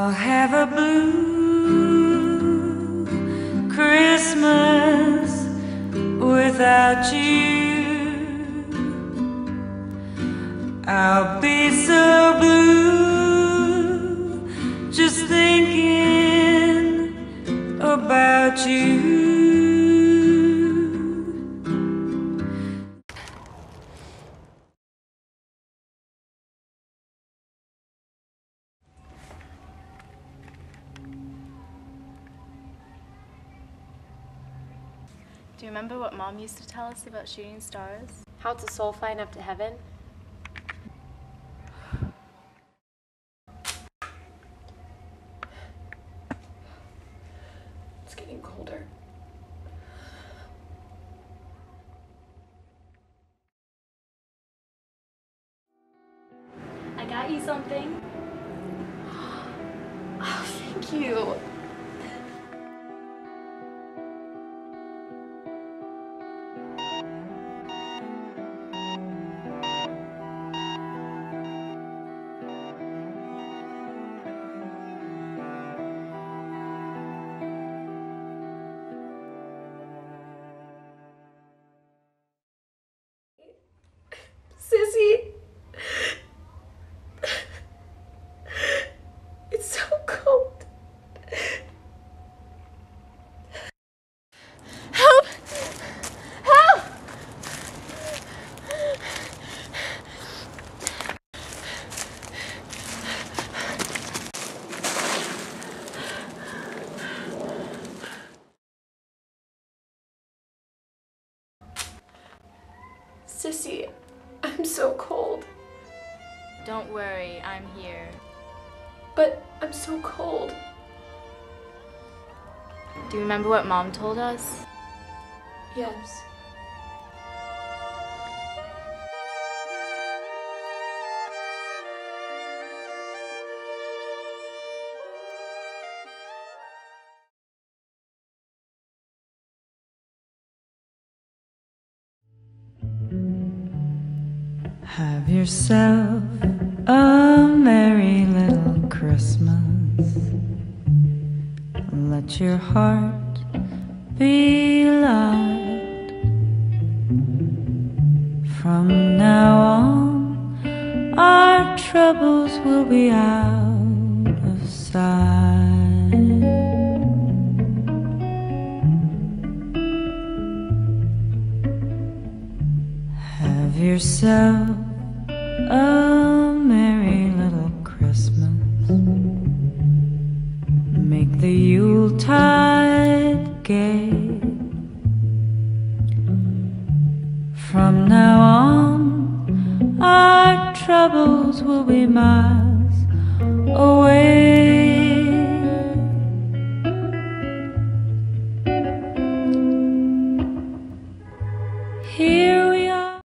I'll have a blue Christmas without you. I'll be so blue just thinking about you. Do you remember what Mom used to tell us about shooting stars? How it's a soul flying up to heaven? It's getting colder. I got you something. Oh, thank you. Sissy, it's so cold. Help! Help! Sissy, I'm so cold. Don't worry, I'm here. But I'm so cold. Do you remember what Mom told us? Yes. Have yourself a merry little Christmas. Let your heart be light. From now on, our troubles will be out of sight. Have yourself a merry little Christmas. Make the Yuletide gay. From now on, our troubles will be miles away.